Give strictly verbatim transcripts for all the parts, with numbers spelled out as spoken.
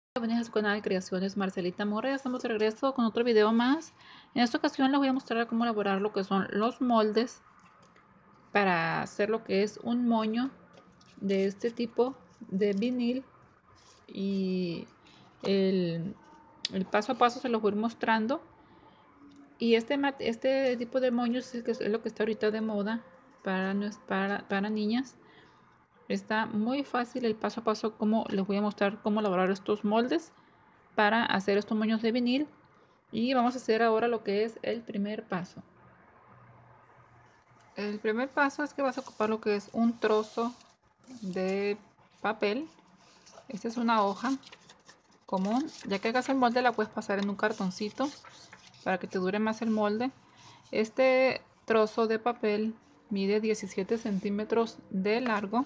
Bienvenidos a su canal de Creaciones Marcelita Mora. Ya estamos de regreso con otro video más. En esta ocasión les voy a mostrar cómo elaborar lo que son los moldes para hacer lo que es un moño de este tipo de vinil, y el, el paso a paso se los voy a ir mostrando. Y este, este tipo de moños es, que es lo que está ahorita de moda para, para, para niñas. Está muy fácil el paso a paso, como les voy a mostrar cómo elaborar estos moldes para hacer estos moños de vinil. Y vamos a hacer ahora lo que es el primer paso. El primer paso es que vas a ocupar lo que es un trozo de papel. Esta es una hoja común. Ya que hagas el molde, la puedes pasar en un cartoncito para que te dure más el molde. Este trozo de papel mide diecisiete centímetros de largo,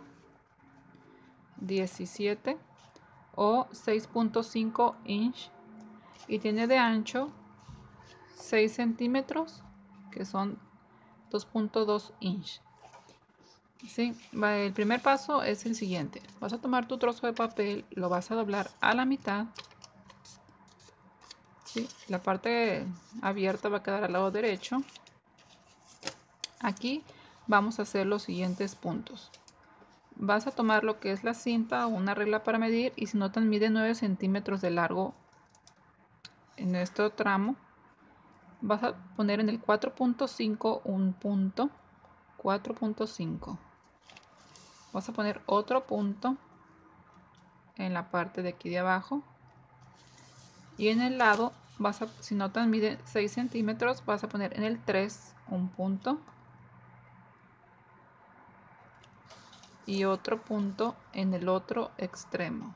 diecisiete o seis punto cinco inch, y tiene de ancho seis centímetros, que son dos punto dos inch. Sí, el primer paso es el siguiente. Vas a tomar tu trozo de papel, lo vas a doblar a la mitad. ¿Sí? La parte abierta va a quedar al lado derecho. Aquí vamos a hacer los siguientes puntos. Vas a tomar lo que es la cinta o una regla para medir, y si notan, mide nueve centímetros de largo en este tramo. Vas a poner en el cuatro punto cinco un punto, cuatro punto cinco. Vas a poner otro punto en la parte de aquí de abajo, y en el lado vas a, si notan, mide seis centímetros, vas a poner en el tres un punto y otro punto en el otro extremo.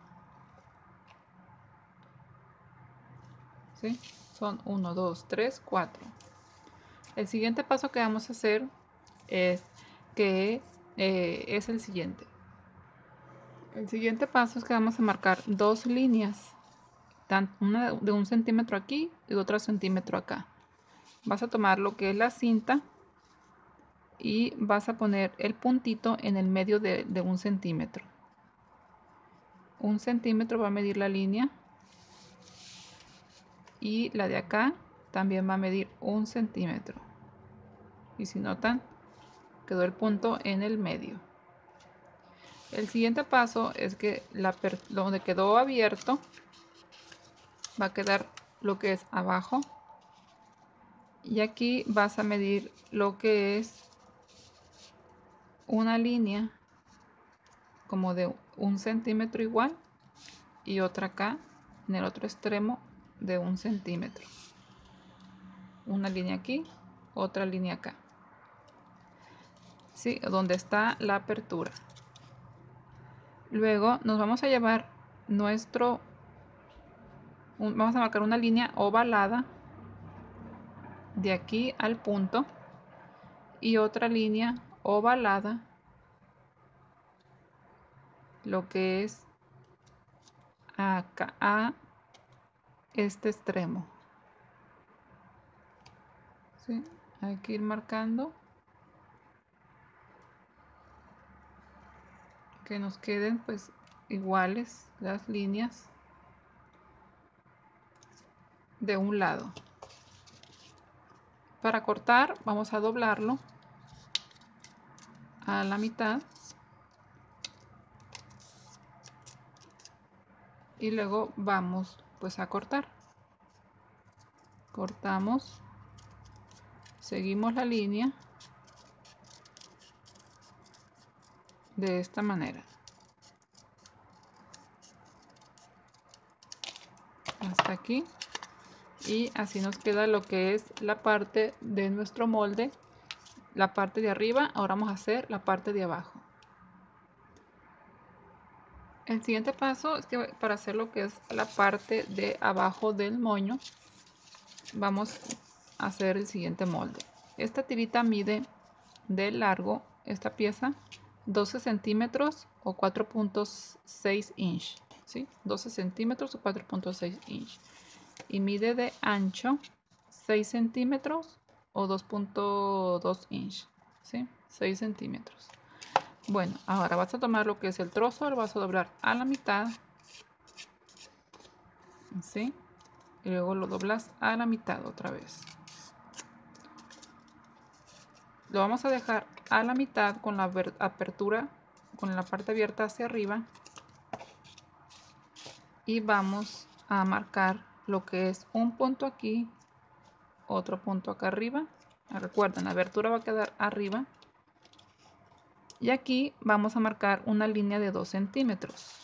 ¿Sí? Son uno, dos, tres, cuatro. El siguiente paso que vamos a hacer es que eh, es el siguiente. El siguiente paso es que vamos a marcar dos líneas, una de un centímetro aquí y otro centímetro acá. Vas a tomar lo que es la cinta y vas a poner el puntito en el medio de, de un centímetro. Un centímetro va a medir la línea, y la de acá también va a medir un centímetro. Y si notan, quedó el punto en el medio. El siguiente paso es que la donde quedó abierto va a quedar lo que es abajo, y aquí vas a medir lo que es una línea como de un centímetro igual, y otra acá en el otro extremo de un centímetro. Una línea aquí, otra línea acá. ¿Sí? Donde está la apertura. Luego nos vamos a llevar nuestro, un, vamos a marcar una línea ovalada de aquí al punto, y otra línea ovalada lo que es acá a este extremo. ¿Sí? Hay que ir marcando que nos queden pues iguales las líneas de un lado. Para cortar vamos a doblarlo a la mitad y luego vamos pues a cortar. Cortamos, seguimos la línea de esta manera hasta aquí, y así nos queda lo que es la parte de nuestro molde, la parte de arriba. Ahora vamos a hacer la parte de abajo. El siguiente paso es que para hacer lo que es la parte de abajo del moño, vamos a hacer el siguiente molde. Esta tirita mide de largo, esta pieza, doce centímetros o cuatro punto seis inch, ¿sí? doce centímetros o cuatro punto seis inch, y mide de ancho seis centímetros o dos punto dos inch, ¿sí? seis centímetros. Bueno, ahora vas a tomar lo que es el trozo, lo vas a doblar a la mitad, así, y luego lo doblas a la mitad otra vez. Lo vamos a dejar a la mitad con la apertura, con la parte abierta hacia arriba, y vamos a marcar lo que es un punto aquí, otro punto acá arriba. Recuerden, la abertura va a quedar arriba, y aquí vamos a marcar una línea de dos centímetros.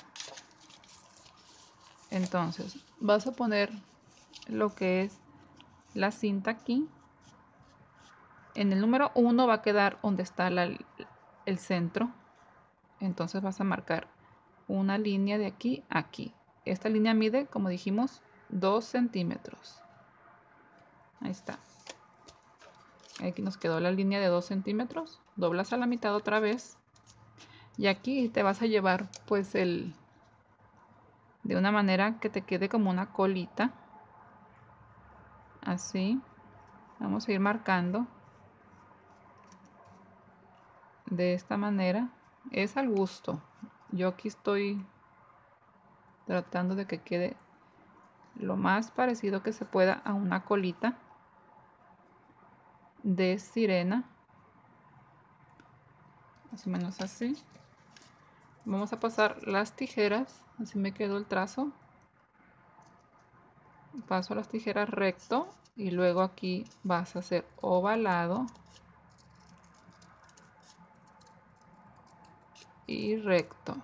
Entonces vas a poner lo que es la cinta aquí. En el número uno va a quedar donde está la, el centro. Entonces vas a marcar una línea de aquí a aquí. Esta línea mide, como dijimos, dos centímetros. Ahí está. Aquí nos quedó la línea de dos centímetros. Doblas a la mitad otra vez. Y aquí te vas a llevar pues el... de una manera que te quede como una colita. Así. Vamos a ir marcando. De esta manera. Es al gusto. Yo aquí estoy tratando de que quede lo más parecido que se pueda a una colita de sirena, más o menos así. Vamos a pasar las tijeras, así me quedó el trazo. Paso las tijeras recto y luego aquí vas a hacer ovalado y recto,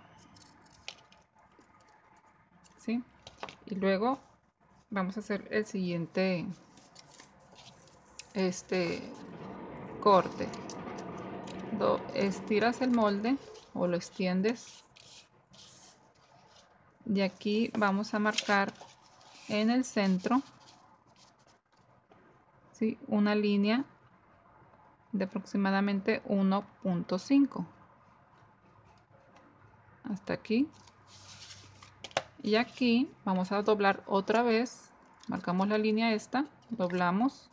¿sí? Y luego vamos a hacer el siguiente este corte. Do, estiras el molde o lo extiendes. De aquí vamos a marcar en el centro, ¿sí?, una línea de aproximadamente uno punto cinco hasta aquí. Y aquí vamos a doblar otra vez, marcamos la línea esta, doblamos,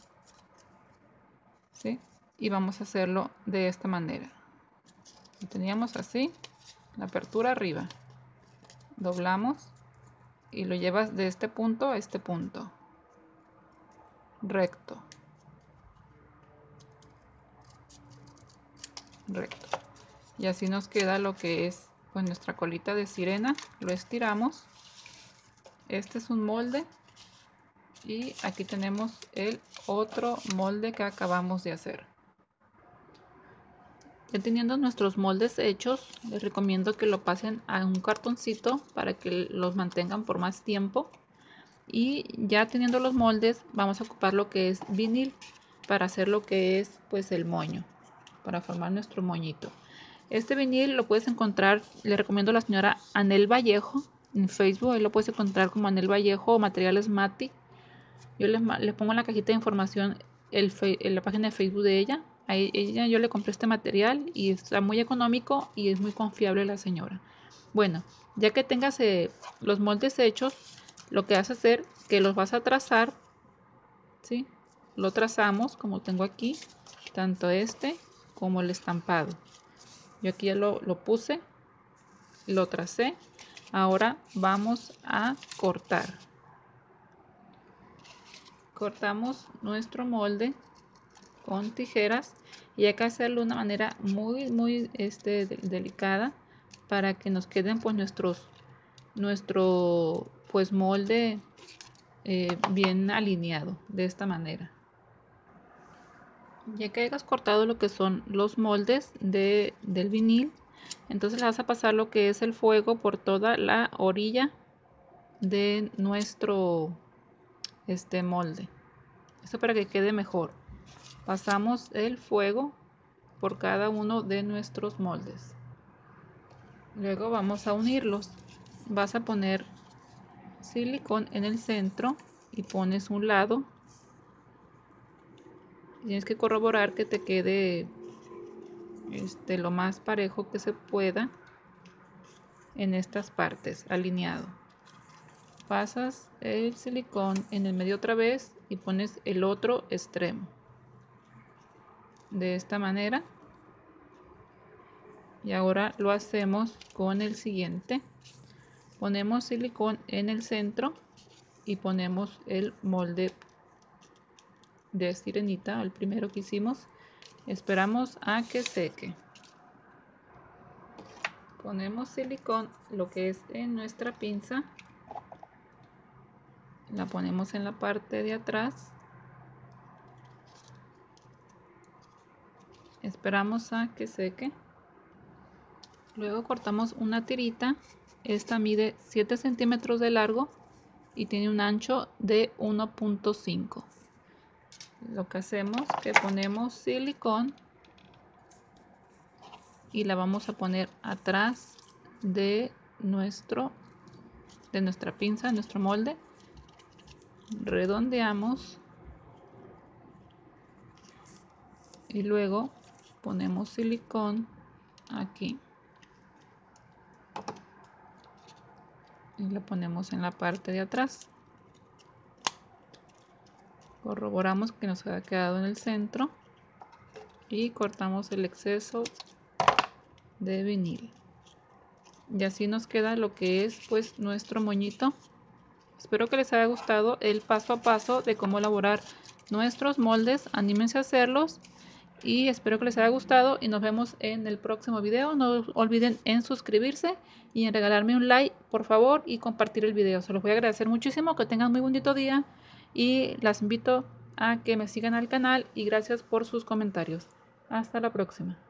¿sí?, y vamos a hacerlo de esta manera. Lo teníamos así, la apertura arriba, doblamos y lo llevas de este punto a este punto, recto, recto, y así nos queda lo que es pues nuestra colita de sirena. Lo estiramos. Este es un molde y aquí tenemos el otro molde que acabamos de hacer. Ya teniendo nuestros moldes hechos, les recomiendo que lo pasen a un cartoncito para que los mantengan por más tiempo. Y ya teniendo los moldes, vamos a ocupar lo que es vinil para hacer lo que es pues el moño, para formar nuestro moñito. Este vinil lo puedes encontrar, le recomiendo a la señora Anel Vallejo en Facebook. Ahí lo puedes encontrar como Anel Vallejo o Materiales Mati. Yo les, les pongo en la cajita de información el, el, la página de Facebook de ella. A ella yo le compré este material y está muy económico y es muy confiable la señora. Bueno, ya que tengas eh, los moldes hechos, lo que vas a hacer que los vas a trazar, ¿sí? Lo trazamos como tengo aquí, tanto este como el estampado. Yo aquí ya lo, lo puse, lo tracé. Ahora vamos a cortar. Cortamos nuestro molde con tijeras y hay que hacerlo de una manera muy muy este, delicada para que nos queden pues nuestros nuestro pues molde eh, bien alineado de esta manera. Ya que hayas cortado lo que son los moldes de, del vinil, entonces le vas a pasar lo que es el fuego por toda la orilla de nuestro este molde. Esto para que quede mejor. Pasamos el fuego por cada uno de nuestros moldes. Luego vamos a unirlos. Vas a poner silicón en el centro y pones un lado. Tienes que corroborar que te quede este, lo más parejo que se pueda en estas partes, alineado. Pasas el silicón en el medio otra vez y pones el otro extremo. De esta manera. Y ahora lo hacemos con el siguiente. Ponemos silicón en el centro y ponemos el molde de sirenita, el primero que hicimos. Esperamos a que seque. Ponemos silicón, lo que es en nuestra pinza. La ponemos en la parte de atrás. Esperamos a que seque. Luego cortamos una tirita. Esta mide siete centímetros de largo y tiene un ancho de uno punto cinco. Lo que hacemos es que ponemos silicón y la vamos a poner atrás de nuestro de nuestra pinza, nuestro molde. Redondeamos y luego ponemos silicón aquí y lo ponemos en la parte de atrás. Corroboramos que nos haya quedado en el centro y cortamos el exceso de vinil. Y así nos queda lo que es pues nuestro moñito. Espero que les haya gustado el paso a paso de cómo elaborar nuestros moldes. Anímense a hacerlos y espero que les haya gustado y nos vemos en el próximo video. No olviden en suscribirse y en regalarme un like, por favor, y compartir el video. Se los voy a agradecer muchísimo. Que tengan muy bonito día y las invito a que me sigan al canal y gracias por sus comentarios. Hasta la próxima.